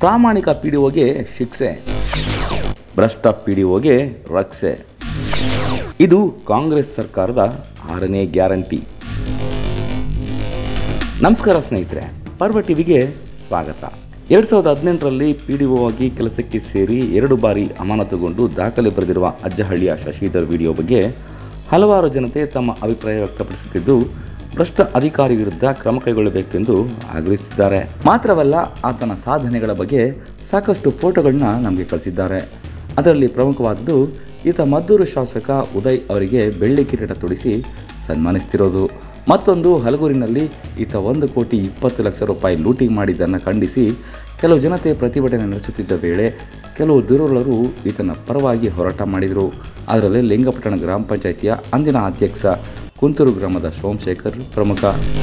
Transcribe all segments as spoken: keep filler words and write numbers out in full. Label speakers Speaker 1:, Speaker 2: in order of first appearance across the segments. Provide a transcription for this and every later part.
Speaker 1: ಪ್ರಾಮಾಣಿಕ P D ಒಗೆ ಶಿಕ್ಷೆ, ಭ್ರಷ್ಟ ಪಿ ಡಿ ಒಗೆ ರಕ್ಷೆ. ಇದು ಕಾಂಗ್ರೆಸ್ ಸರ್ಕಾರದ ಆರನೇ ಗ್ಯಾರಂಟಿ. ನಮಸ್ಕಾರ ಸ್ನೇಹಿತರೆ, ಪರ್ವ ಟಿವಿಗೆ ಸ್ವಾಗತ. ಎರಡು ಸಾವಿರದ ಹದಿನೆಂಟರಲ್ಲಿ ಪಿ ಡಿ ಒ ಆಗಿ ಕೆಲಸಕ್ಕೆ ಸೇರಿ ಎರಡು ಬಾರಿ ಅಮಾನತುಗೊಂಡು ದಾಖಲೆ ಬರೆದಿರುವ ಅಜ್ಜಹಳ್ಳಿಯ ಶಶಿಧರ್ ವಿಡಿಯೋ ಬಗ್ಗೆ ಹಲವಾರು ಜನತೆ ತಮ್ಮ ಅಭಿಪ್ರಾಯ ವ್ಯಕ್ತಪಡಿಸುತ್ತಿದ್ದು, ಭ್ರಷ್ಟ ಅಧಿಕಾರಿ ವಿರುದ್ಧ ಕ್ರಮ ಕೈಗೊಳ್ಳಬೇಕೆಂದು ಆಗ್ರಹಿಸುತ್ತಿದ್ದಾರೆ. ಮಾತ್ರವಲ್ಲ, ಆತನ ಸಾಧನೆಗಳ ಬಗ್ಗೆ ಸಾಕಷ್ಟು ಫೋಟೋಗಳನ್ನ ನಮಗೆ ಕಳಿಸಿದ್ದಾರೆ. ಅದರಲ್ಲಿ ಪ್ರಮುಖವಾದದ್ದು ಈತ ಮದ್ದೂರು ಶಾಸಕ ಉದಯ್ ಅವರಿಗೆ ಬೆಳ್ಳಿ ಕಿರೀಟ ತೊಡಿಸಿ ಸನ್ಮಾನಿಸ್ತಿರೋದು. ಮತ್ತೊಂದು, ಹಲಗೂರಿನಲ್ಲಿ ಈತ ಒಂದು ಕೋಟಿ ಇಪ್ಪತ್ತು ಲಕ್ಷ ರೂಪಾಯಿ ಲೂಟಿ ಮಾಡಿದ್ದನ್ನು ಖಂಡಿಸಿ ಕೆಲವು ಜನತೆ ಪ್ರತಿಭಟನೆ ನಡೆಸುತ್ತಿದ್ದ ವೇಳೆ ಕೆಲವು ದುರುಳರು ಈತನ ಪರವಾಗಿ ಹೋರಾಟ ಮಾಡಿದರು. ಅದರಲ್ಲಿ ಲಿಂಗಪಟ್ಟಣ ಗ್ರಾಮ ಪಂಚಾಯಿತಿಯ ಅಂದಿನ ಅಧ್ಯಕ್ಷ ಕುಂತೂರು ಗ್ರಾಮದ ಸೋಮಶೇಖರ್ ಪ್ರಮುಖ.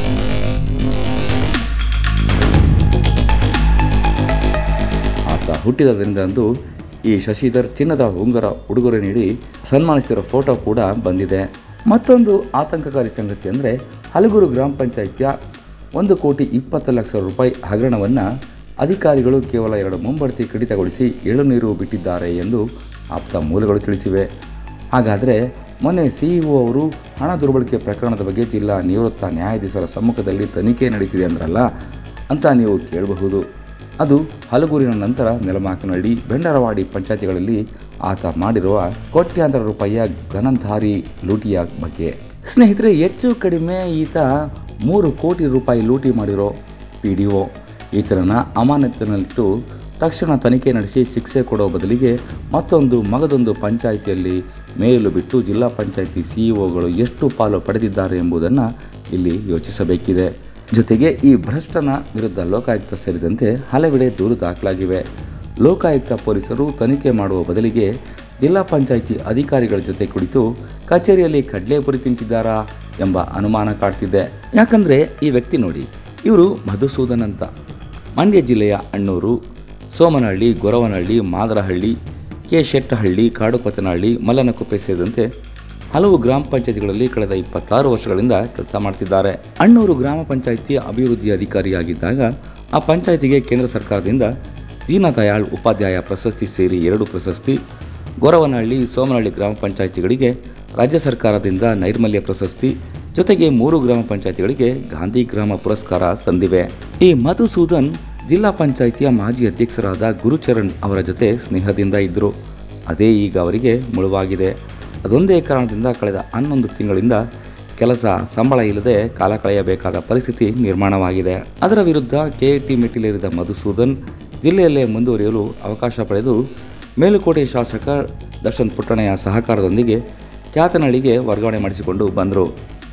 Speaker 1: ಆತ ಹುಟ್ಟಿದಂದು ಈ ಶಶಿಧರ್ ಚಿನ್ನದ ಉಂಗುರ ಉಡುಗೊರೆ ನೀಡಿ ಸನ್ಮಾನಿಸಿರೋ ಫೋಟೋ ಕೂಡ ಬಂದಿದೆ. ಮತ್ತೊಂದು ಆತಂಕಕಾರಿ ಸಂಗತಿ ಅಂದರೆ, ಹಲಗೂರು ಗ್ರಾಮ ಪಂಚಾಯಿತಿಯ ಒಂದು ಕೋಟಿ ಇಪ್ಪತ್ತು ಲಕ್ಷ ರೂಪಾಯಿ ಹಗರಣವನ್ನು ಅಧಿಕಾರಿಗಳು ಕೇವಲ ಎರಡು ಮುಂಬಡ್ತಿ ಕಡಿತಗೊಳಿಸಿ ಎಳುನೀರು ಬಿಟ್ಟಿದ್ದಾರೆ ಎಂದು ಆಪ್ತ ಮೂಲಗಳು ತಿಳಿಸಿವೆ. ಹಾಗಾದರೆ ಮೊನ್ನೆ ಸಿ ಇ ಒ ಅವರು ಹಣ ದುರ್ಬಳಕೆ ಪ್ರಕರಣದ ಬಗ್ಗೆ ಜಿಲ್ಲಾ ನಿವೃತ್ತ ನ್ಯಾಯಾಧೀಶರ ಸಮ್ಮುಖದಲ್ಲಿ ತನಿಖೆ ನಡೀತಿದೆ ಅಂದ್ರಲ್ಲ ಅಂತ ನೀವು ಕೇಳಬಹುದು. ಅದು ಹಲಗೂರಿನ ನಂತರ ನೆಲಮಾಕನಹಳ್ಳಿ, ಬೆಂಡರವಾಡಿ ಪಂಚಾಯಿತಿಗಳಲ್ಲಿ ಆತ ಮಾಡಿರುವ ಕೋಟ್ಯಾಂತರ ರೂಪಾಯಿಯ ಘನಧಾರಿ ಲೂಟಿಯ ಬಗ್ಗೆ. ಸ್ನೇಹಿತರೆ, ಹೆಚ್ಚು ಕಡಿಮೆ ಈತ ಮೂರು ಕೋಟಿ ರೂಪಾಯಿ ಲೂಟಿ ಮಾಡಿರೋ ಪಿ ಡಿ ಒ. ಈತನನ್ನು ಅಮಾನತಿನಲ್ಲಿಟ್ಟು ತಕ್ಷಣ ತನಿಖೆ ನಡೆಸಿ ಶಿಕ್ಷೆ ಕೊಡೋ ಬದಲಿಗೆ ಮತ್ತೊಂದು ಮಗದೊಂದು ಪಂಚಾಯಿತಿಯಲ್ಲಿ ಮೇಲು ಬಿಟ್ಟು ಜಿಲ್ಲಾ ಪಂಚಾಯಿತಿ ಸಿ ಇ ಒಗಳು ಎಷ್ಟು ಪಾಲು ಪಡೆದಿದ್ದಾರೆ ಎಂಬುದನ್ನು ಇಲ್ಲಿ ಯೋಚಿಸಬೇಕಿದೆ. ಜೊತೆಗೆ ಈ ಭ್ರಷ್ಟನ ವಿರುದ್ಧ ಲೋಕಾಯುಕ್ತ ಸೇರಿದಂತೆ ಹಲವೆಡೆ ದೂರು ದಾಖಲಾಗಿವೆ. ಲೋಕಾಯುಕ್ತ ಪೊಲೀಸರು ತನಿಖೆ ಮಾಡುವ ಬದಲಿಗೆ ಜಿಲ್ಲಾ ಪಂಚಾಯಿತಿ ಅಧಿಕಾರಿಗಳ ಜೊತೆ ಕುಳಿತು ಕಚೇರಿಯಲ್ಲಿ ಕಡಲೆಪುರಿ ತಿಂತಿದ್ದಾರಾ ಎಂಬ ಅನುಮಾನ ಕಾಡ್ತಿದೆ. ಯಾಕಂದರೆ ಈ ವ್ಯಕ್ತಿ ನೋಡಿ, ಇವರು ಮಧುಸೂದನ್ ಅಂತ, ಮಂಡ್ಯ ಜಿಲ್ಲೆಯ ಅಣ್ಣೂರು, ಸೋಮನಹಳ್ಳಿ, ಗೊರವನಹಳ್ಳಿ, ಮಾದರಹಳ್ಳಿ, ಕೆ ಶೆಟ್ಟಹಳ್ಳಿ, ಕಾಡುಕೊತ್ತನಹಳ್ಳಿ, ಮಲ್ಲನಕುಪ್ಪೆ ಸೇರಿದಂತೆ ಹಲವು ಗ್ರಾಮ ಪಂಚಾಯಿತಿಗಳಲ್ಲಿ ಕಳೆದ ಇಪ್ಪತ್ತಾರು ವರ್ಷಗಳಿಂದ ಕೆಲಸ ಮಾಡ್ತಿದ್ದಾರೆ. ಅಣ್ಣೂರು ಗ್ರಾಮ ಪಂಚಾಯಿತಿ ಅಭಿವೃದ್ಧಿ ಅಧಿಕಾರಿಯಾಗಿದ್ದಾಗ ಆ ಪಂಚಾಯಿತಿಗೆ ಕೇಂದ್ರ ಸರ್ಕಾರದಿಂದ ದೀನದಯಾಳ್ ಉಪಾಧ್ಯಾಯ ಪ್ರಶಸ್ತಿ ಸೇರಿ ಎರಡು ಪ್ರಶಸ್ತಿ, ಗೊರವನಹಳ್ಳಿ, ಸೋಮನಹಳ್ಳಿ ಗ್ರಾಮ ಪಂಚಾಯಿತಿಗಳಿಗೆ ರಾಜ್ಯ ಸರ್ಕಾರದಿಂದ ನೈರ್ಮಲ್ಯ ಪ್ರಶಸ್ತಿ, ಜೊತೆಗೆ ಮೂರು ಗ್ರಾಮ ಪಂಚಾಯಿತಿಗಳಿಗೆ ಗಾಂಧಿ ಗ್ರಾಮ ಪುರಸ್ಕಾರ ಸಂದಿವೆ. ಈ ಮಧುಸೂದನ್ ಜಿಲ್ಲಾ ಪಂಚಾಯಿತಿಯ ಮಾಜಿ ಅಧ್ಯಕ್ಷರಾದ ಗುರುಚರಣ್ ಅವರ ಜೊತೆ ಸ್ನೇಹದಿಂದ ಇದ್ದರು. ಅದೇ ಈಗ ಅವರಿಗೆ ಮುಳುವಾಗಿದೆ. ಅದೊಂದೇ ಕಾರಣದಿಂದ ಕಳೆದ ಹನ್ನೊಂದು ತಿಂಗಳಿಂದ ಕೆಲಸ, ಸಂಬಳ ಇಲ್ಲದೆ ಕಾಲ ಕಳೆಯಬೇಕಾದ ಪರಿಸ್ಥಿತಿ ನಿರ್ಮಾಣವಾಗಿದೆ. ಅದರ ವಿರುದ್ಧ ಕೆ ಎ ಟಿ ಮೆಟ್ಟಿಲೇರಿದ ಮಧುಸೂದನ್ ಜಿಲ್ಲೆಯಲ್ಲೇ ಮುಂದುವರಿಯಲು ಅವಕಾಶ ಪಡೆದು ಮೇಲುಕೋಟೆ ಶಾಸಕ ದರ್ಶನ್ ಪುಟ್ಟಣೆಯ ಸಹಕಾರದೊಂದಿಗೆ ಕ್ಯಾತನಹಳ್ಳಿಗೆ ವರ್ಗಾವಣೆ ಮಾಡಿಸಿಕೊಂಡು ಬಂದರು.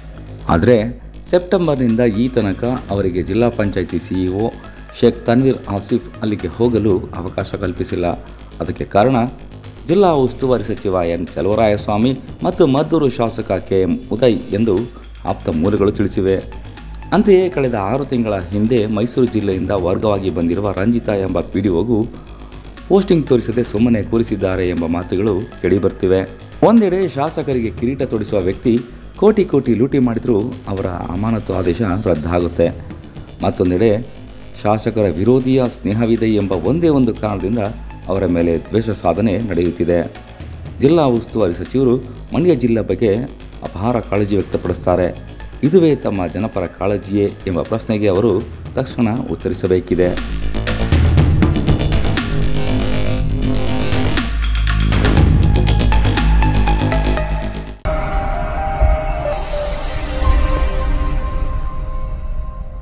Speaker 1: ಆದರೆ ಸೆಪ್ಟೆಂಬರ್ನಿಂದ ಈ ತನಕ ಅವರಿಗೆ ಜಿಲ್ಲಾ panchayat C E O Sheikh Tanveer Asif ಅಲ್ಲಿಗೆ ಹೋಗಲು ಅವಕಾಶ ಕಲ್ಪಿಸಿಲ್ಲ. ಅದಕ್ಕೆ ಕಾರಣ ಜಿಲ್ಲಾ ಉಸ್ತುವಾರಿ ಸಚಿವ ಎನ್ ಚಲುವರಾಯಸ್ವಾಮಿ ಮತ್ತು ಮದ್ದೂರು ಶಾಸಕ ಕೆ ಎಂ ಉದಯ್ ಎಂದು ಆಪ್ತ ಮೂಲಗಳು ತಿಳಿಸಿವೆ. ಅಂತೆಯೇ ಕಳೆದ ಆರು ತಿಂಗಳ ಹಿಂದೆ ಮೈಸೂರು ಜಿಲ್ಲೆಯಿಂದ ವರ್ಗವಾಗಿ ಬಂದಿರುವ ರಂಜಿತಾ ಎಂಬ ಪಿ ಡಿ ಒಗೂ ಪೋಸ್ಟಿಂಗ್ ತೋರಿಸದೆ ಸುಮ್ಮನೆ ಕೂರಿಸಿದ್ದಾರೆ ಎಂಬ ಮಾತುಗಳು ಕೇಳಿಬರ್ತಿವೆ. ಒಂದೆಡೆ ಶಾಸಕರಿಗೆ ಕಿರೀಟ ತೊಡಿಸುವ ವ್ಯಕ್ತಿ ಕೋಟಿ ಕೋಟಿ ಲೂಟಿ ಮಾಡಿದರೂ ಅವರ ಅಮಾನತು ಆದೇಶ ರದ್ದಾಗುತ್ತೆ. ಮತ್ತೊಂದೆಡೆ ಶಾಸಕರ ವಿರೋಧಿಯ ಸ್ನೇಹವಿದೆ ಎಂಬ ಒಂದೇ ಒಂದು ಕಾರಣದಿಂದ ಅವರ ಮೇಲೆ ದ್ವೇಷ ಸಾಧನೆ ನಡೆಯುತ್ತಿದೆ. ಜಿಲ್ಲಾ ಉಸ್ತುವಾರಿ ಸಚಿವರು ಮಂಡ್ಯ ಜಿಲ್ಲೆ ಬಗ್ಗೆ ಅಪಾರ ಕಾಳಜಿ ವ್ಯಕ್ತಪಡಿಸ್ತಾರೆ. ಇದುವೇ ತಮ್ಮ ಜನಪರ ಕಾಳಜಿಯೇ ಎಂಬ ಪ್ರಶ್ನೆಗೆ ಅವರು ತಕ್ಷಣ ಉತ್ತರಿಸಬೇಕಿದೆ.